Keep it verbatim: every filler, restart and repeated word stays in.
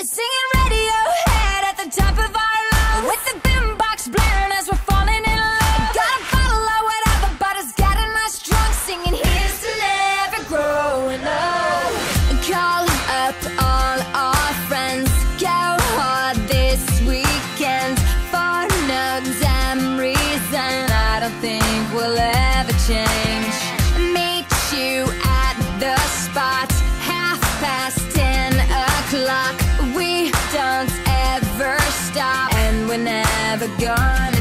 Singing Radiohead at the top of our lungs, with the boombox blaring as we're falling in love. Got a bottle of whatever, but it's getting us drunk, singing here's to never growing up. Call up all our friends, go hard this weekend. For no damn reason, I don't think we'll ever change. Meet you at the spot, half past ten o'clock. We don't ever stop, and we're never gonna